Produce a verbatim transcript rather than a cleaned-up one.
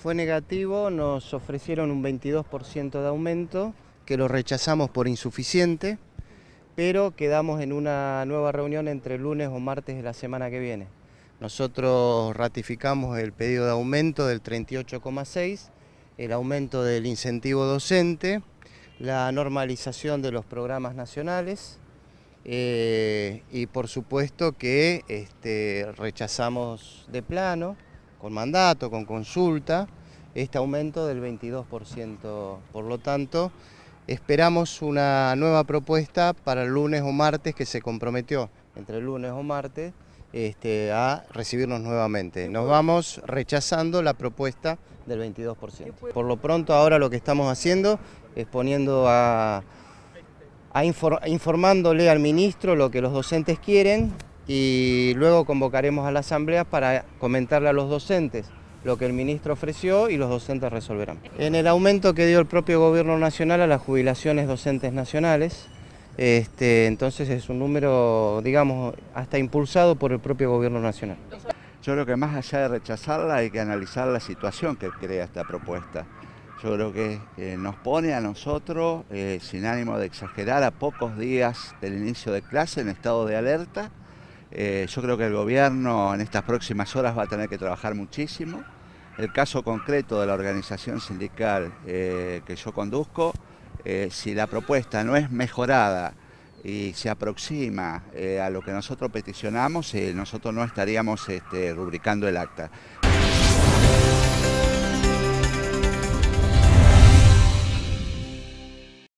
fue negativo, nos ofrecieron un veintidós por ciento de aumento, que lo rechazamos por insuficiente, pero quedamos en una nueva reunión entre lunes o martes de la semana que viene. Nosotros ratificamos el pedido de aumento del treinta y ocho coma seis, el aumento del incentivo docente, la normalización de los programas nacionales eh, y por supuesto que este, rechazamos de plano, con mandato, con consulta, este aumento del veintidós por ciento. Por lo tanto, esperamos una nueva propuesta para el lunes o martes, que se comprometió entre el lunes o martes este, a recibirnos nuevamente. Nos vamos rechazando la propuesta del veintidós por ciento. Por lo pronto ahora lo que estamos haciendo es poniendo a, a infor, informándole al ministro lo que los docentes quieren, y luego convocaremos a la asamblea para comentarle a los docentes lo que el ministro ofreció y los docentes resolverán. En el aumento que dio el propio gobierno nacional a las jubilaciones docentes nacionales, este, entonces es un número, digamos, hasta impulsado por el propio gobierno nacional. Yo creo que más allá de rechazarla hay que analizar la situación que crea esta propuesta. Yo creo que eh, nos pone a nosotros, eh, sin ánimo de exagerar, a pocos días del inicio de clase en estado de alerta. Eh, yo creo que el gobierno en estas próximas horas va a tener que trabajar muchísimo. El caso concreto de la organización sindical eh, que yo conduzco, eh, si la propuesta no es mejorada y se aproxima eh, a lo que nosotros peticionamos, eh, nosotros no estaríamos este, rubricando el acta.